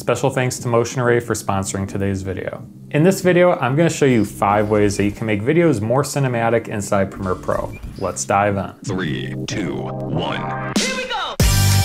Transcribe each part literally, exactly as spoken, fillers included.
Special thanks to Motion Array for sponsoring today's video. In this video, I'm going to show you five ways that you can make videos more cinematic inside Premiere Pro. Let's dive in. Three, two, one. Here we go!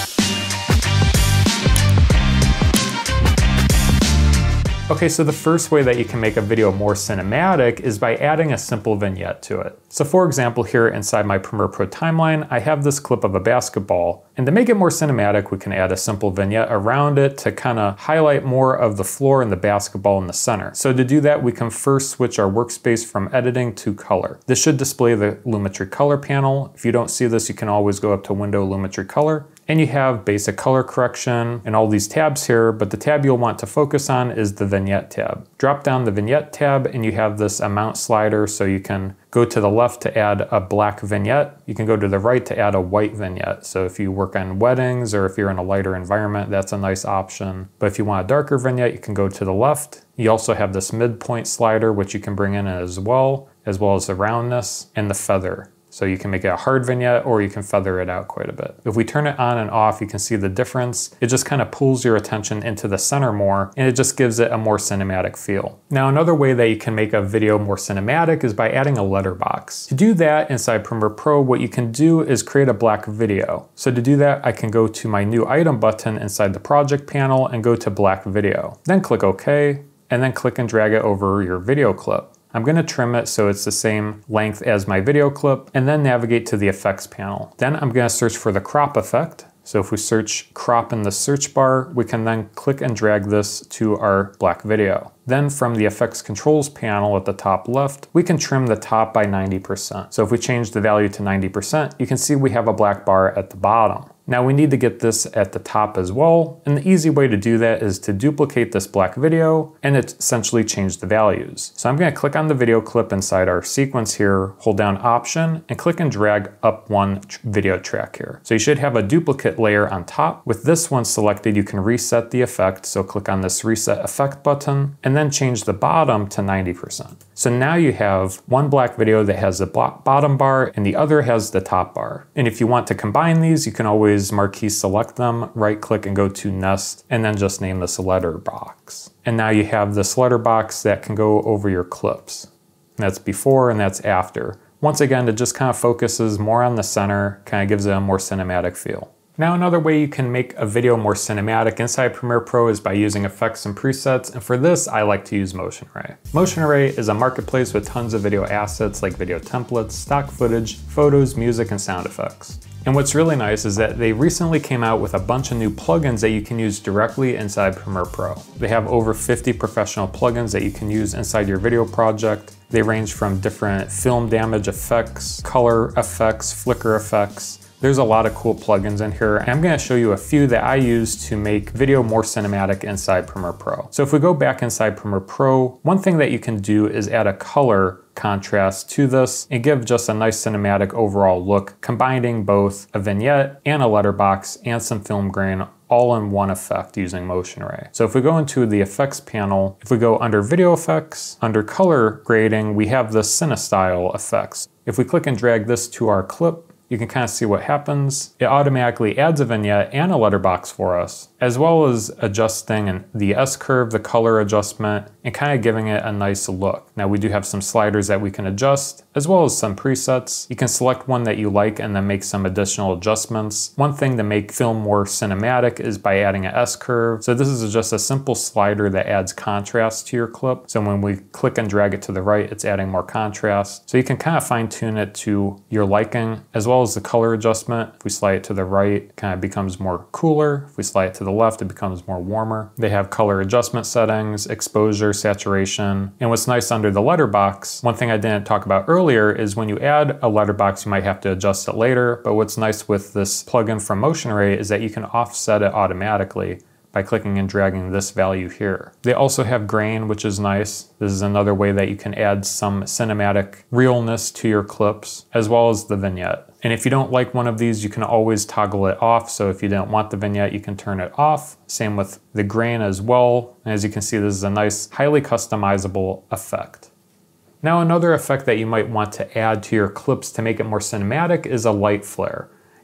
Okay, so the first way that you can make a video more cinematic is by adding a simple vignette to it. So for example, here inside my Premiere Pro timeline, I have this clip of a basketball. And to make it more cinematic, we can add a simple vignette around it to kind of highlight more of the floor and the basketball in the center. So to do that, we can first switch our workspace from editing to color. This should display the Lumetri color panel. If you don't see this, you can always go up to Window Lumetri Color. And you have basic color correction and all these tabs here, but the tab you'll want to focus on is the vignette tab. Drop down the vignette tab and you have this amount slider, so you can go to the left to add a black vignette. You can go to the right to add a white vignette. So if you work on weddings or if you're in a lighter environment, that's a nice option. But if you want a darker vignette, you can go to the left. You also have this midpoint slider, which you can bring in as well, as well as the roundness and the feather. So you can make it a hard vignette or you can feather it out quite a bit. If we turn it on and off, you can see the difference. It just kind of pulls your attention into the center more, and it just gives it a more cinematic feel. Now, another way that you can make a video more cinematic is by adding a letterbox. To do that inside Premiere Pro, what you can do is create a black video. So to do that, I can go to my new item button inside the project panel and go to black video. Then click OK, and then click and drag it over your video clip. I'm going to trim it so it's the same length as my video clip, and then navigate to the effects panel. Then I'm going to search for the crop effect. So if we search crop in the search bar, we can then click and drag this to our black video. Then from the effects controls panel at the top left, we can trim the top by ninety percent. So if we change the value to ninety percent, you can see we have a black bar at the bottom. Now we need to get this at the top as well, and the easy way to do that is to duplicate this black video and essentially change the values. So I'm going to click on the video clip inside our sequence here, hold down Option, and click and drag up one video track here. So you should have a duplicate layer on top. With this one selected, you can reset the effect, so click on this Reset Effect button, and then change the bottom to ninety percent. So now you have one black video that has the bottom bar and the other has the top bar. And if you want to combine these, you can always marquee select them, right click and go to Nest, and then just name this letterbox. And now you have this letterbox that can go over your clips. And that's before and that's after. Once again, it just kind of focuses more on the center, kind of gives it a more cinematic feel. Now another way you can make a video more cinematic inside Premiere Pro is by using effects and presets, and for this I like to use Motion Array. Motion Array is a marketplace with tons of video assets like video templates, stock footage, photos, music, and sound effects. And what's really nice is that they recently came out with a bunch of new plugins that you can use directly inside Premiere Pro. They have over fifty professional plugins that you can use inside your video project. They range from different film damage effects, color effects, flicker effects. There's a lot of cool plugins in here, and I'm going to show you a few that I use to make video more cinematic inside Premiere Pro. So if we go back inside Premiere Pro, one thing that you can do is add a color contrast to this and give just a nice cinematic overall look, combining both a vignette and a letterbox and some film grain all in one effect using Motion Array. So if we go into the effects panel, if we go under video effects, under color grading, we have the CineStyle effects. If we click and drag this to our clip, you can kind of see what happens. It automatically adds a vignette and a letterbox for us, as well as adjusting the S-curve, the color adjustment, and kind of giving it a nice look. Now we do have some sliders that we can adjust, as well as some presets. You can select one that you like and then make some additional adjustments. One thing to make film more cinematic is by adding an S-curve. So this is just a simple slider that adds contrast to your clip. So when we click and drag it to the right, it's adding more contrast. So you can kind of fine tune it to your liking, as well as the color adjustment. If we slide it to the right, it kind of becomes more cooler. If we slide it to the left, it becomes more warmer. They have color adjustment settings, exposure, saturation. And what's nice under the letterbox, one thing I didn't talk about earlier is when you add a letterbox, you might have to adjust it later. But what's nice with this plugin from Motion Array is that you can offset it automatically by clicking and dragging this value here. They also have grain, which is nice. This is another way that you can add some cinematic realness to your clips, as well as the vignette. And if you don't like one of these, you can always toggle it off. So if you don't want the vignette, you can turn it off. Same with the grain as well. And as you can see, this is a nice, highly customizable effect. Now, another effect that you might want to add to your clips to make it more cinematic is a light flare.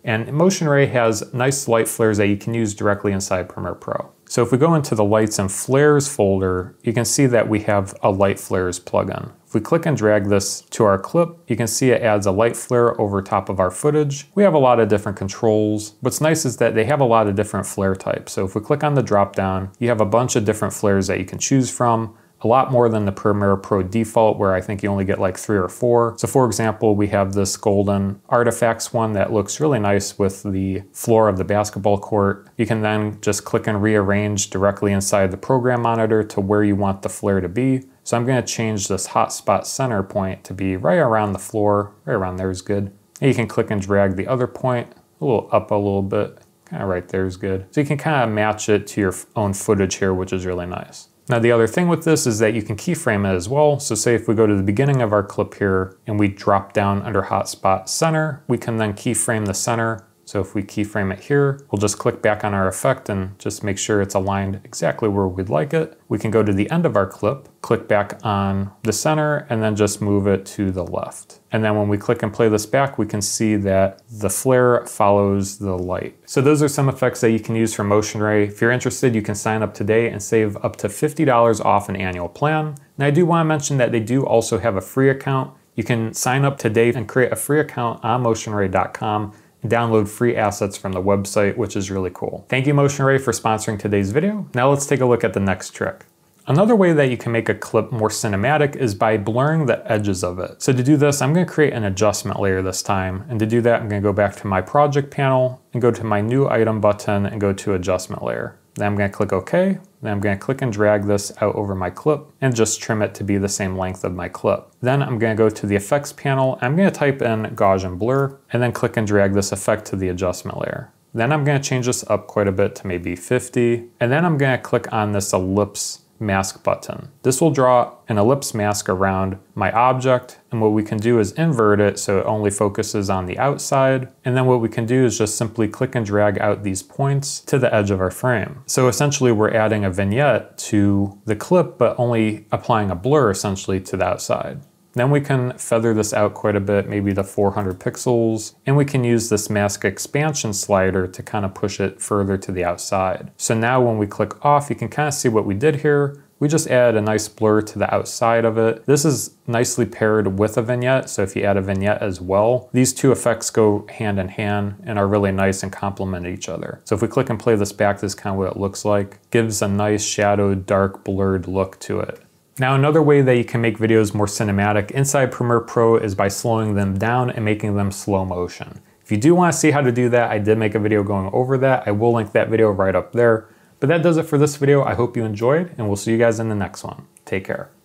And Motion Ray has nice light flares that you can use directly inside Premiere Pro. So if we go into the Lights and Flares folder, you can see that we have a Light Flares plugin. If we click and drag this to our clip, you can see it adds a light flare over top of our footage. We have a lot of different controls. What's nice is that they have a lot of different flare types. So if we click on the drop down, you have a bunch of different flares that you can choose from. A lot more than the Premiere Pro default, where I think you only get like three or four. So for example, we have this golden artifacts one that looks really nice with the floor of the basketball court. You can then just click and rearrange directly inside the program monitor to where you want the flare to be. So I'm gonna change this hotspot center point to be right around the floor. Right around there is good. And you can click and drag the other point a little up a little bit. Kind of right there is good. So you can kind of match it to your own footage here, which is really nice. Now the other thing with this is that you can keyframe it as well. So say if we go to the beginning of our clip here and we drop down under hotspot center, we can then keyframe the center. So if we keyframe it here, we'll just click back on our effect and just make sure it's aligned exactly where we'd like it. We can go to the end of our clip, click back on the center, and then just move it to the left. And then when we click and play this back, we can see that the flare follows the light. So those are some effects that you can use from Motion Ray. If you're interested, you can sign up today and save up to fifty dollars off an annual plan. And I do want to mention that they do also have a free account. You can sign up today and create a free account on motion ray dot com. Download free assets from the website, which is really cool. Thank you, Motion Ray, for sponsoring today's video. Now let's take a look at the next trick. Another way that you can make a clip more cinematic is by blurring the edges of it. So to do this, I'm gonna create an adjustment layer this time. And to do that, I'm gonna go back to my project panel and go to my new item button and go to adjustment layer. Then I'm gonna click OK. Then I'm gonna click and drag this out over my clip and just trim it to be the same length of my clip. Then I'm gonna go to the effects panel. I'm gonna type in Gaussian blur and then click and drag this effect to the adjustment layer. Then I'm gonna change this up quite a bit to maybe fifty. And then I'm gonna click on this ellipse mask button. This will draw an ellipse mask around my object, and what we can do is invert it so it only focuses on the outside, and then what we can do is just simply click and drag out these points to the edge of our frame. So essentially we're adding a vignette to the clip, but only applying a blur essentially to the outside. Then we can feather this out quite a bit, maybe to four hundred pixels, and we can use this mask expansion slider to kind of push it further to the outside. So now when we click off, you can kind of see what we did here. We just added a nice blur to the outside of it. This is nicely paired with a vignette, so if you add a vignette as well, these two effects go hand in hand and are really nice and complement each other. So if we click and play this back, this is kind of what it looks like. Gives a nice shadowed, dark, blurred look to it. Now another way that you can make videos more cinematic inside Premiere Pro is by slowing them down and making them slow motion. If you do want to see how to do that, I did make a video going over that. I will link that video right up there. But that does it for this video. I hope you enjoyed, and we'll see you guys in the next one. Take care.